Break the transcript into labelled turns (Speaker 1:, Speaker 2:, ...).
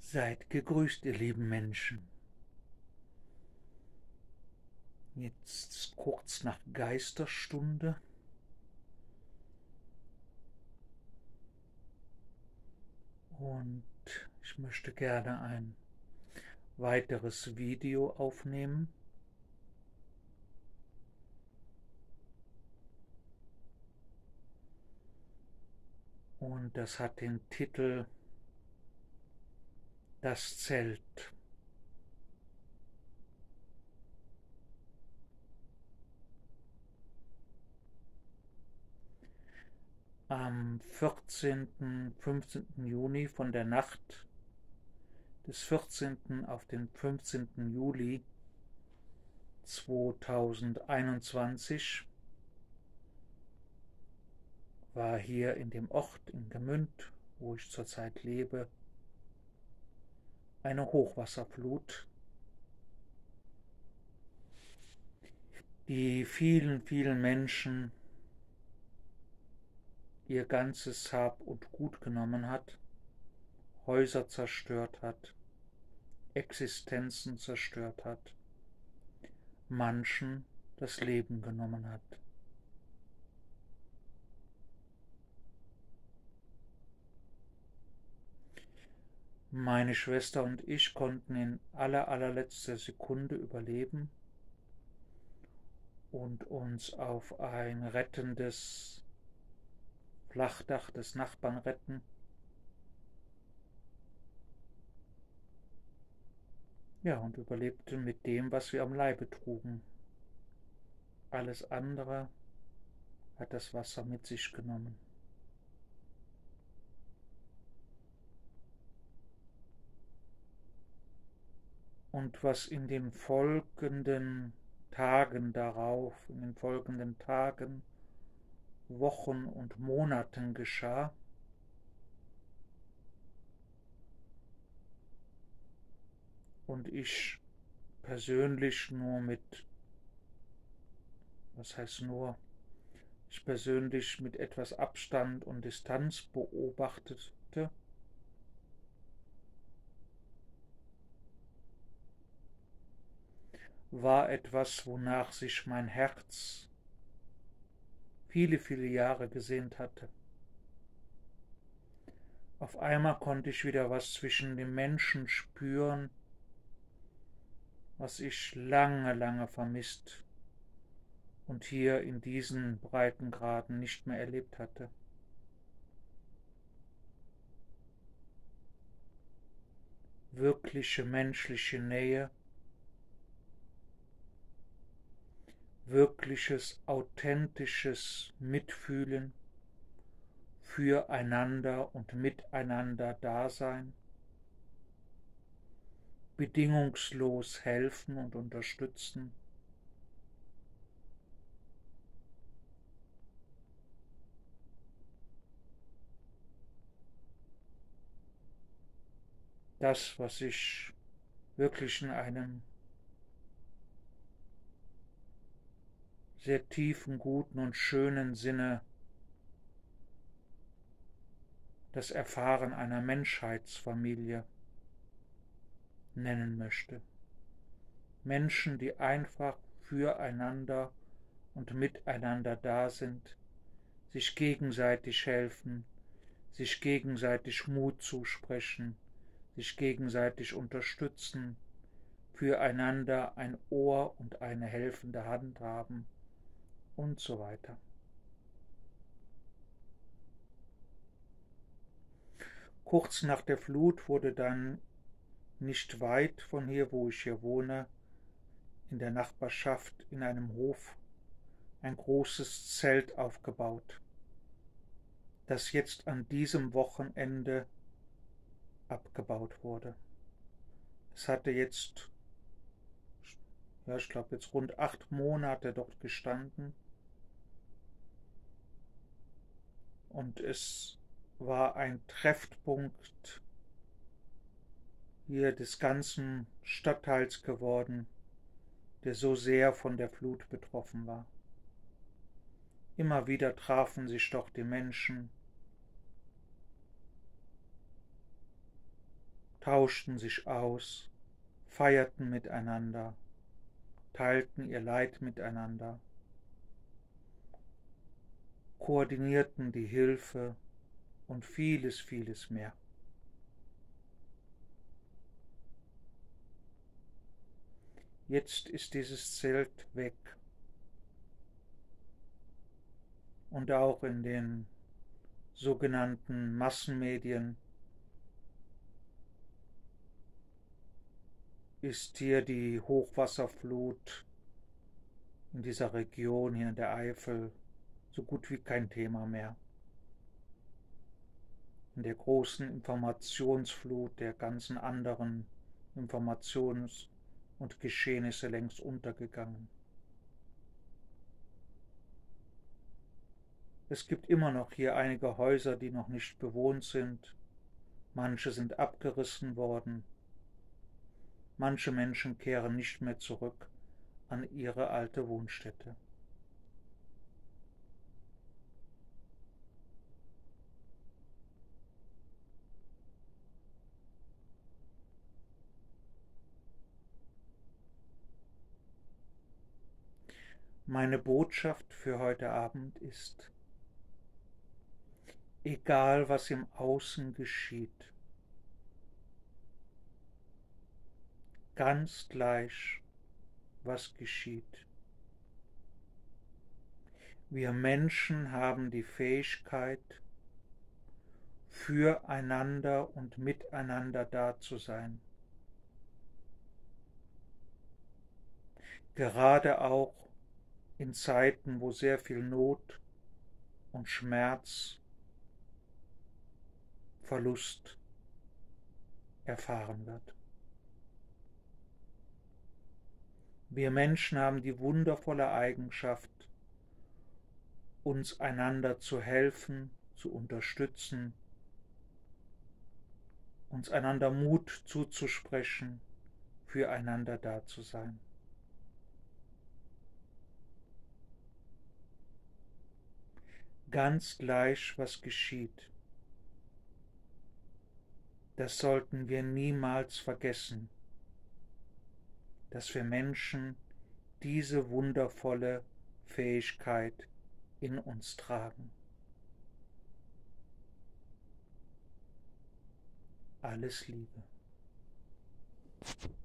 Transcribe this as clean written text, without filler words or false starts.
Speaker 1: Seid gegrüßt, ihr lieben Menschen. Jetzt kurz nach Geisterstunde. Und ich möchte gerne ein weiteres Video aufnehmen. Und das hat den Titel Das Zelt. Am 14. 15. Juni von der Nacht des 14. auf den 15. Juli 2021 war hier in dem Ort in Gmünd, wo ich zurzeit lebe, eine Hochwasserflut, die vielen, vielen Menschen ihr ganzes Hab und Gut genommen hat, Häuser zerstört hat, Existenzen zerstört hat, manchen das Leben genommen hat. Meine Schwester und ich konnten in allerletzter Sekunde überleben und uns auf ein rettendes Flachdach des Nachbarn retten. Ja, und überlebten mit dem, was wir am Leibe trugen. Alles andere hat das Wasser mit sich genommen. Und was in den folgenden Tagen darauf, in den folgenden Tagen, Wochen und Monaten geschah, und ich persönlich nur mit, was heißt nur, ich persönlich mit etwas Abstand und Distanz beobachtete, war etwas, wonach sich mein Herz viele, viele Jahre gesehnt hatte. Auf einmal konnte ich wieder was zwischen den Menschen spüren, was ich lange, lange vermisst und hier in diesen Breitengraden nicht mehr erlebt hatte. Wirkliche menschliche Nähe, wirkliches, authentisches Mitfühlen, füreinander und miteinander Dasein, bedingungslos helfen und unterstützen, das, was ich wirklich in einem sehr tiefen, guten und schönen Sinne das Erfahren einer Menschheitsfamilie nennen möchte. Menschen, die einfach füreinander und miteinander da sind, sich gegenseitig helfen, sich gegenseitig Mut zusprechen, sich gegenseitig unterstützen, füreinander ein Ohr und eine helfende Hand haben und so weiter. Kurz nach der Flut wurde dann nicht weit von hier, wo ich hier wohne, in der Nachbarschaft in einem Hof ein großes Zelt aufgebaut, das jetzt an diesem Wochenende abgebaut wurde. Es hatte jetzt, ja, ich glaube jetzt rund 8 Monate dort gestanden und es war ein Treffpunkt hier des ganzen Stadtteils geworden, der so sehr von der Flut betroffen war. Immer wieder trafen sich dort die Menschen, tauschten sich aus, feierten miteinander, teilten ihr Leid miteinander, koordinierten die Hilfe und vieles, vieles mehr. Jetzt ist dieses Zelt weg und auch in den sogenannten Massenmedien ist hier die Hochwasserflut in dieser Region hier in der Eifel so gut wie kein Thema mehr. In der großen Informationsflut der ganzen anderen Informations- und Geschehnisse längst untergegangen. Es gibt immer noch hier einige Häuser, die noch nicht bewohnt sind. Manche sind abgerissen worden. Manche Menschen kehren nicht mehr zurück an ihre alte Wohnstätte. Meine Botschaft für heute Abend ist: Egal was im Außen geschieht, ganz gleich was geschieht, wir Menschen haben die Fähigkeit, füreinander und miteinander da zu sein. Gerade auch in Zeiten, wo sehr viel Not und Schmerz, Verlust erfahren wird. Wir Menschen haben die wundervolle Eigenschaft, uns einander zu helfen, zu unterstützen, uns einander Mut zuzusprechen, füreinander da zu sein. Ganz gleich, was geschieht, das sollten wir niemals vergessen, dass wir Menschen diese wundervolle Fähigkeit in uns tragen. Alles Liebe.